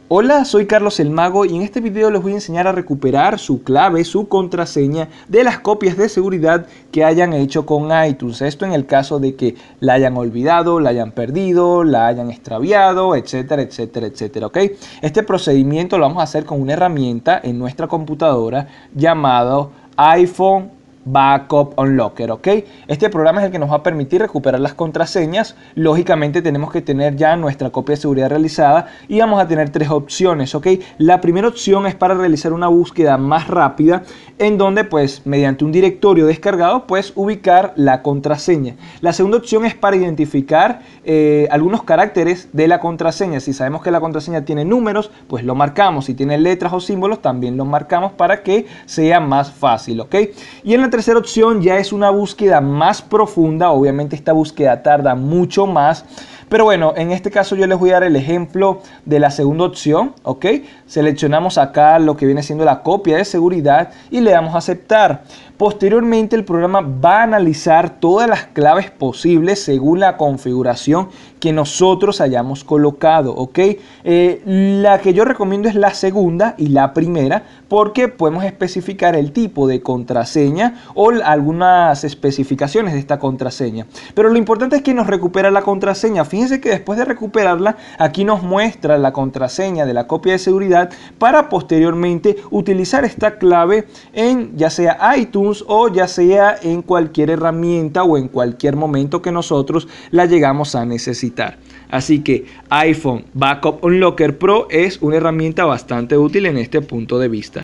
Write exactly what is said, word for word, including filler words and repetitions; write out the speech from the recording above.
Hola, soy Carlos el Mago y en este video les voy a enseñar a recuperar su clave, su contraseña de las copias de seguridad que hayan hecho con iTunes. Esto en el caso de que la hayan olvidado, la hayan perdido, la hayan extraviado, etcétera, etcétera, etcétera, ¿ok? Este procedimiento lo vamos a hacer con una herramienta en nuestra computadora llamado iPhone Backup Unlocker, ¿ok? Este programa es el que nos va a permitir recuperar las contraseñas. Lógicamente tenemos que tener ya nuestra copia de seguridad realizada y vamos a tener tres opciones, ¿ok? La primera opción es para realizar una búsqueda más rápida en donde pues mediante un directorio descargado pues ubicar la contraseña. La segunda opción es para identificar eh, algunos caracteres de la contraseña. Si sabemos que la contraseña tiene números, pues lo marcamos. Si tiene letras o símbolos, también lo marcamos para que sea más fácil, ¿ok? Y en la tercera opción ya es una búsqueda más profunda. Obviamente esta búsqueda tarda mucho más, pero bueno, en este caso yo les voy a dar el ejemplo de la segunda opción, ¿ok? Seleccionamos acá lo que viene siendo la copia de seguridad y le damos a aceptar. Posteriormente el programa va a analizar todas las claves posibles según la configuración que nosotros hayamos colocado, ¿ok? Eh, la que yo recomiendo es la segunda y la primera porque podemos especificar el tipo de contraseña o algunas especificaciones de esta contraseña. Pero lo importante es que nos recupera la contraseña. Fíjense que después de recuperarla, aquí nos muestra la contraseña de la copia de seguridad para posteriormente utilizar esta clave en ya sea iTunes o ya sea en cualquier herramienta o en cualquier momento que nosotros la llegamos a necesitar. Así que iPhone Backup Unlocker Pro es una herramienta bastante útil en este punto de vista.